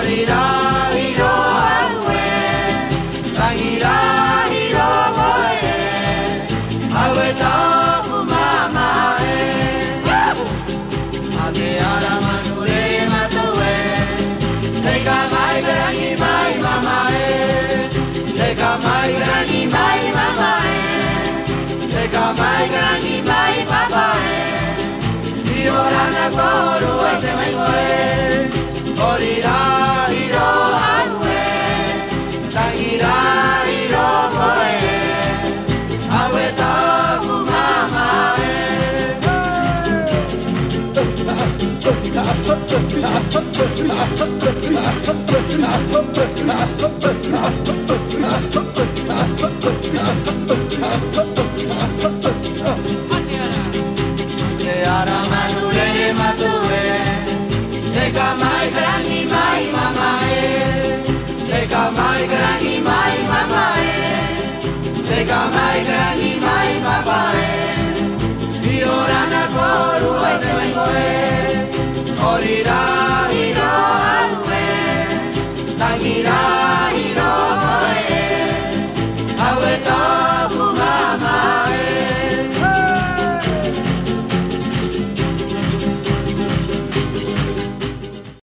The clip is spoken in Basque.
Orira hiro haue, tangira hiro goe, hauetako mamae. Ate ara manure matue, teka mai grani mai mamae, teka mai grani mai mamae, teka mai grani mai papae. Orana koru ate mai goe, orira hiro haue, tangira hiro goe, hauetako mamae. Ara manure matue, teka mai grani mai mamae, teka mai grani mai mamae, teka mai grani mai papae. Orana koru ate mai goe, orira